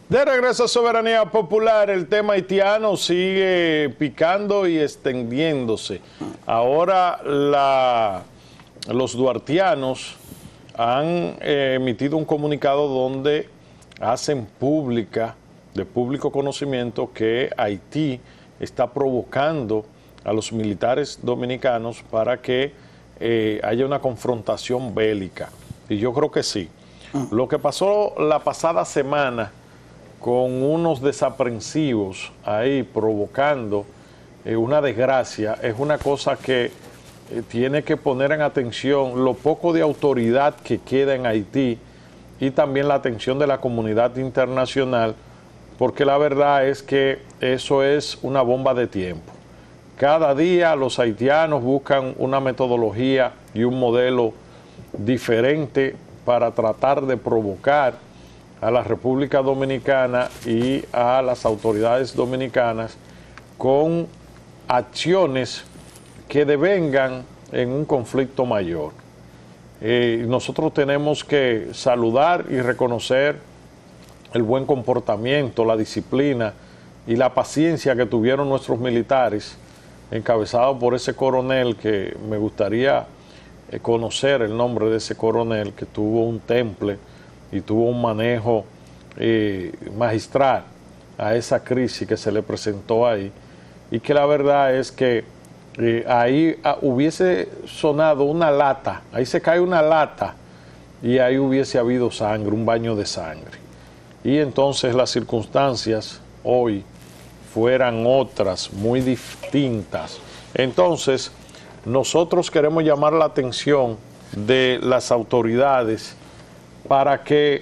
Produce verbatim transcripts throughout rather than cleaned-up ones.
De regreso a Soberanía Popular, el tema haitiano sigue picando y extendiéndose. Ahora la, los duartianos han eh, emitido un comunicado donde hacen pública, de público conocimiento, que Haití está provocando a los militares dominicanos para que eh, haya una confrontación bélica. Y yo creo que sí. Lo que pasó la pasada semana con unos desaprensivos ahí provocando eh, una desgracia, es una cosa que eh, tiene que poner en atención lo poco de autoridad que queda en Haití y también la atención de la comunidad internacional, porque la verdad es que eso es una bomba de tiempo. Cada día los haitianos buscan una metodología y un modelo diferente para tratar de provocar a la República Dominicana y a las autoridades dominicanas con acciones que devengan en un conflicto mayor. Eh, nosotros tenemos que saludar y reconocer el buen comportamiento, la disciplina y la paciencia que tuvieron nuestros militares, encabezados por ese coronel que me gustaría eh, conocer el nombre de ese coronel, que tuvo un temple y tuvo un manejo eh, magistral a esa crisis que se le presentó ahí, y que la verdad es que eh, ahí ah, hubiese sonado una lata, ahí se cae una lata y ahí hubiese habido sangre, un baño de sangre. Y entonces las circunstancias hoy fueran otras, muy distintas. Entonces, nosotros queremos llamar la atención de las autoridades para que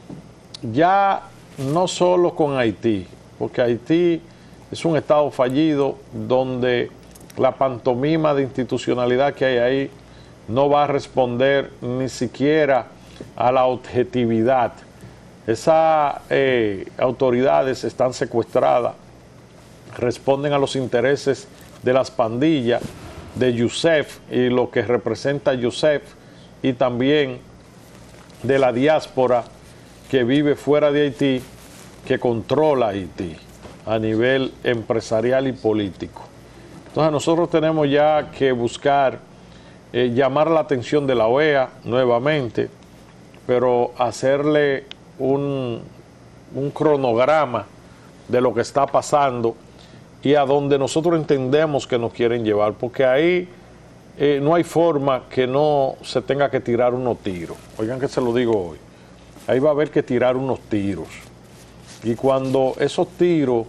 ya no solo con Haití, porque Haití es un estado fallido donde la pantomima de institucionalidad que hay ahí no va a responder ni siquiera a la objetividad. Esas eh, autoridades están secuestradas, responden a los intereses de las pandillas, de Yusef y lo que representa Yusef, y también de la diáspora que vive fuera de Haití, que controla Haití a nivel empresarial y político. Entonces nosotros tenemos ya que buscar eh, llamar la atención de la O E A nuevamente, pero hacerle un, un cronograma de lo que está pasando y a donde nosotros entendemos que nos quieren llevar, porque ahí eh, no hay forma que no se tenga que tirar unos tiros. Oigan que se lo digo hoy. Ahí va a haber que tirar unos tiros. Y cuando esos tiros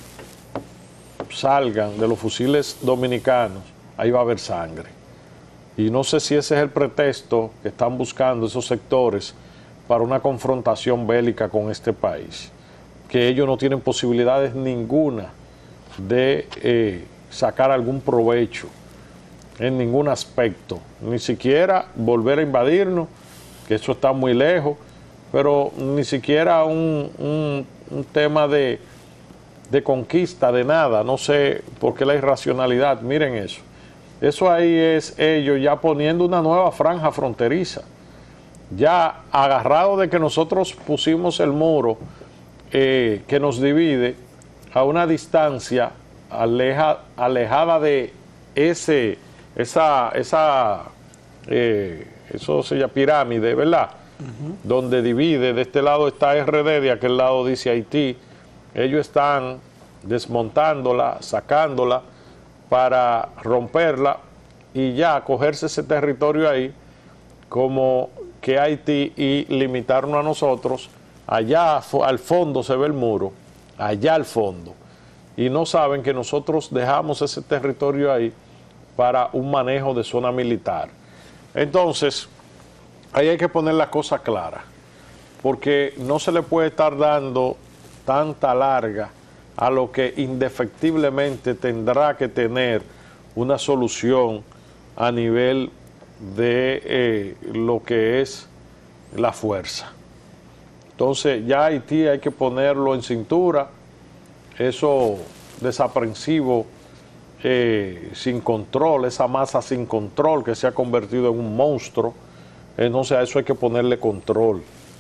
salgan de los fusiles dominicanos, ahí va a haber sangre. Y no sé si ese es el pretexto que están buscando esos sectores para una confrontación bélica con este país, que ellos no tienen posibilidades ninguna de eh, sacar algún provecho en ningún aspecto, ni siquiera volver a invadirnos, que eso está muy lejos, pero ni siquiera un, un, un tema de, de conquista, de nada. No sé por qué la irracionalidad, miren eso. Eso ahí es ellos ya poniendo una nueva franja fronteriza, ya agarrado de que nosotros pusimos el muro eh, que nos divide a una distancia aleja, alejada de ese, esa, esa eh, eso se llama pirámide, ¿verdad? Uh-huh. Donde divide, de este lado está R D, de aquel lado dice Haití. Ellos están desmontándola, sacándola para romperla y ya cogerse ese territorio ahí como que Haití y limitarnos a nosotros. Allá al fondo se ve el muro, allá al fondo, y no saben que nosotros dejamos ese territorio ahí para un manejo de zona militar. Entonces, ahí hay que poner la cosa clara, porque no se le puede estar dando tanta larga a lo que indefectiblemente tendrá que tener una solución a nivel de eh, lo que es la fuerza. Entonces ya Haití hay que ponerlo en cintura, eso desaprensivo, eh, sin control, esa masa sin control que se ha convertido en un monstruo. Entonces a eso hay que ponerle control.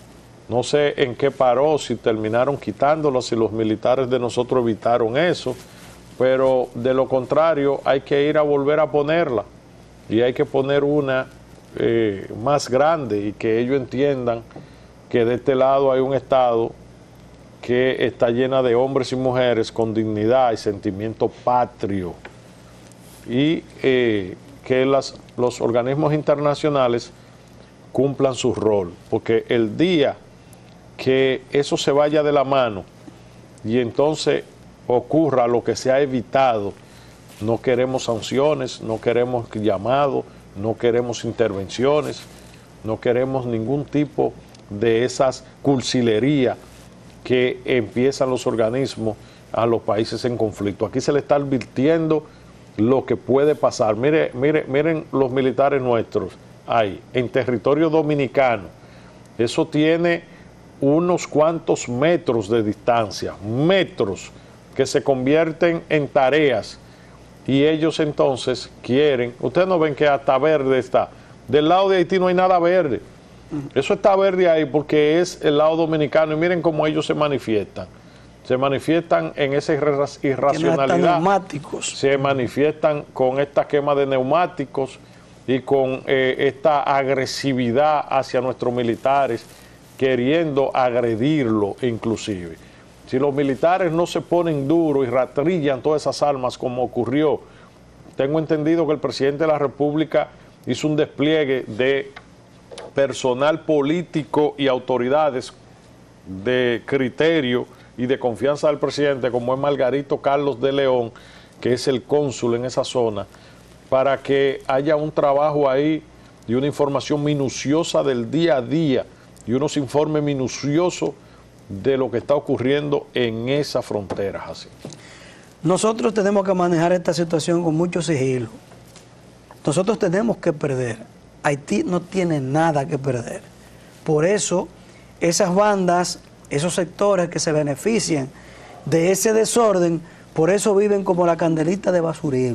No sé en qué paró, si terminaron quitándolas, si los militares de nosotros evitaron eso, pero de lo contrario hay que ir a volver a ponerla y hay que poner una eh, más grande y que ellos entiendan que de este lado hay un Estado que está llena de hombres y mujeres con dignidad y sentimiento patrio y eh, que las, los organismos internacionales cumplan su rol, porque el día que eso se vaya de la mano y entonces ocurra lo que se ha evitado, no queremos sanciones, no queremos llamados, no queremos intervenciones, no queremos ningún tipo de esas cursilerías que empiezan los organismos a los países en conflicto. Aquí se le está advirtiendo lo que puede pasar. Mire, mire, miren los militares nuestros ahí, en territorio dominicano. Eso tiene unos cuantos metros de distancia, metros que se convierten en tareas y ellos entonces quieren, ustedes no ven que hasta verde está, del lado de Haití no hay nada verde, eso está verde ahí porque es el lado dominicano y miren cómo ellos se manifiestan, se manifiestan en esa irracionalidad, se manifiestan con esta quema de neumáticos y con eh, esta agresividad hacia nuestros militares, queriendo agredirlo inclusive. Si los militares no se ponen duros y rastrillan todas esas armas como ocurrió, tengo entendido que el presidente de la República hizo un despliegue de personal político y autoridades de criterio y de confianza del presidente, como es Margarito Carlos de León, que es el cónsul en esa zona, para que haya un trabajo ahí y una información minuciosa del día a día y unos informes minuciosos de lo que está ocurriendo en esa frontera. Así. Nosotros tenemos que manejar esta situación con mucho sigilo. Nosotros tenemos que perder. Haití no tiene nada que perder. Por eso, esas bandas, esos sectores que se benefician de ese desorden, por eso viven como la candelita de basurero,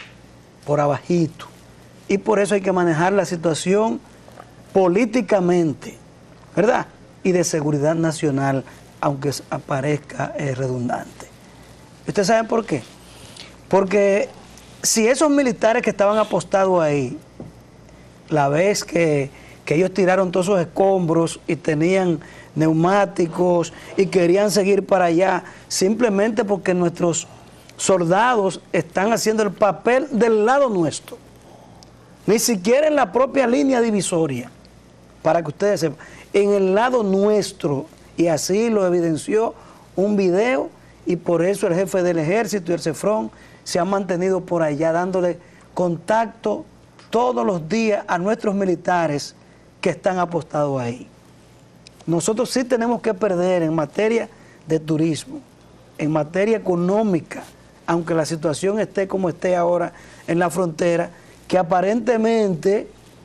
por abajito. Y por eso hay que manejar la situación políticamente, ¿verdad? Y de seguridad nacional, aunque parezca eh, redundante. ¿Ustedes saben por qué? Porque si esos militares que estaban apostados ahí, la vez que, que ellos tiraron todos esos escombros y tenían neumáticos y querían seguir para allá, simplemente porque nuestros soldados están haciendo el papel del lado nuestro, ni siquiera en la propia línea divisoria, para que ustedes sepan, en el lado nuestro, y así lo evidenció un video, y por eso el jefe del ejército y el CEFRON se han mantenido por allá dándole contacto todos los días a nuestros militares que están apostados ahí. Nosotros sí tenemos que perder en materia de turismo, en materia económica, aunque la situación esté como esté ahora en la frontera, que aparentemente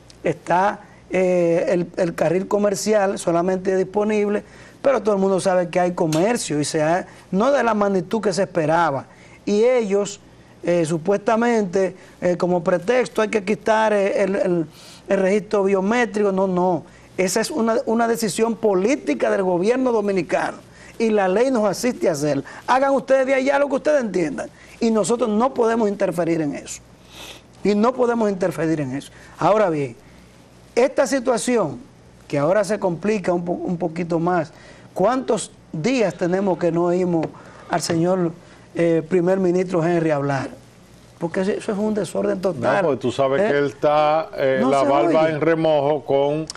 está eh, el, el carril comercial solamente disponible, pero todo el mundo sabe que hay comercio, y se ha, no de la magnitud que se esperaba. Y ellos, eh, supuestamente, eh, como pretexto, hay que quitar el, el, el registro biométrico. No, no. Esa es una, una decisión política del gobierno dominicano. Y la ley nos asiste a hacer. Hagan ustedes de allá lo que ustedes entiendan. Y nosotros no podemos interferir en eso. Y no podemos interferir en eso. Ahora bien, esta situación, que ahora se complica un, po un poquito más, ¿cuántos días tenemos que no oímos al señor eh, primer ministro Henry hablar? Porque eso es un desorden total. No, porque tú sabes ¿Eh? que él está eh, no la barba oye. en remojo con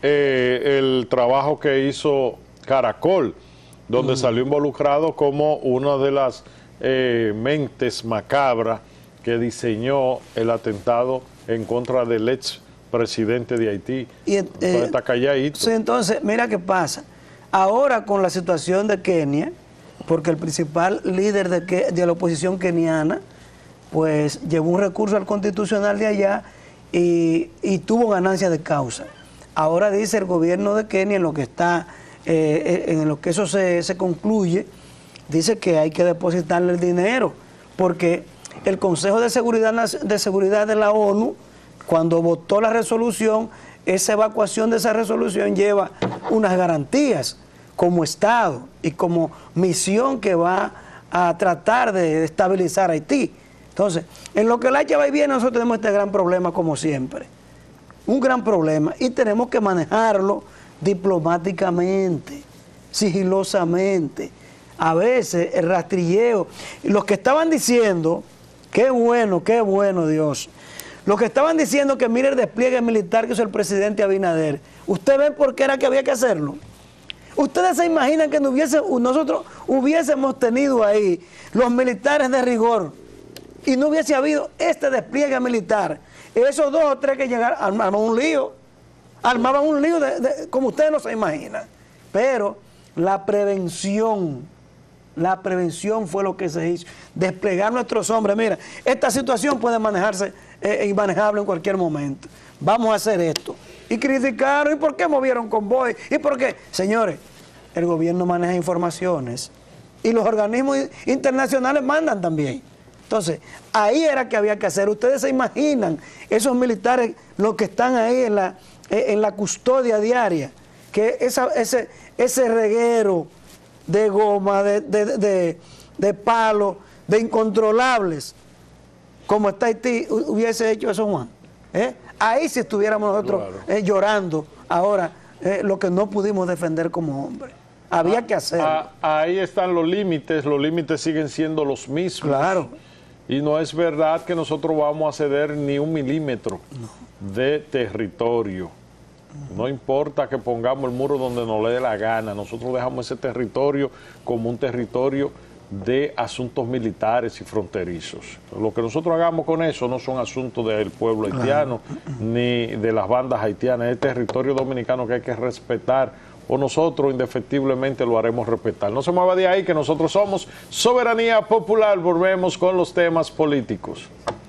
eh, el trabajo que hizo Caracol, donde mm. salió involucrado como una de las eh, mentes macabras que diseñó el atentado en contra del ex presidente de Haití. Y, eh, entonces está calladito. Sí, entonces, mira qué pasa. Ahora con la situación de Kenia, porque el principal líder de, que, de la oposición keniana, pues llevó un recurso al constitucional de allá y, y tuvo ganancia de causa. Ahora dice el gobierno de Kenia, en lo que está, eh, en lo que eso se, se concluye, dice que hay que depositarle el dinero, porque el Consejo de Seguridad, de Seguridad de la ONU, cuando votó la resolución, esa evacuación de esa resolución lleva unas garantías como Estado y como misión que va a tratar de estabilizar Haití. Entonces, en lo que la H va y viene, nosotros tenemos este gran problema como siempre. Un gran problema y tenemos que manejarlo diplomáticamente, sigilosamente. A veces el rastrilleo, los que estaban diciendo, qué bueno, qué bueno Dios, los que estaban diciendo que mire el despliegue militar que hizo el presidente Abinader, ¿usted ve por qué era que había que hacerlo? ¿Ustedes se imaginan que no hubiese, nosotros hubiésemos tenido ahí los militares de rigor y no hubiese habido este despliegue militar? Esos dos o tres que llegaron armaban un lío, armaban un lío de, de, como ustedes no se imaginan. Pero la prevención, la prevención fue lo que se hizo. Desplegar nuestros hombres. Mira, esta situación puede manejarse eh, inmanejable en cualquier momento. Vamos a hacer esto. Y criticaron, ¿y por qué movieron convoy? ¿Y por qué? Señores, el gobierno maneja informaciones y los organismos internacionales mandan también. Entonces, ahí era que había que hacer. Ustedes se imaginan esos militares, los que están ahí en la, en la custodia diaria, que esa, ese, ese reguero de goma, de, de, de, de palo, de incontrolables, como está Haití, hubiese hecho eso, Juan. ¿Eh? Ahí si estuviéramos nosotros claro. eh, llorando ahora eh, lo que no pudimos defender como hombres. Había ah, que hacerlo. Ah, ahí están los límites, los límites siguen siendo los mismos. Claro. Y no es verdad que nosotros vamos a ceder ni un milímetro no. de territorio. No importa que pongamos el muro donde nos le dé la gana, nosotros dejamos ese territorio como un territorio de asuntos militares y fronterizos. Lo que nosotros hagamos con eso no son asuntos del pueblo haitiano, claro. ni de las bandas haitianas, es territorio dominicano que hay que respetar, o nosotros indefectiblemente lo haremos respetar. No se mueva de ahí, que nosotros somos Soberanía Popular. Volvemos con los temas políticos.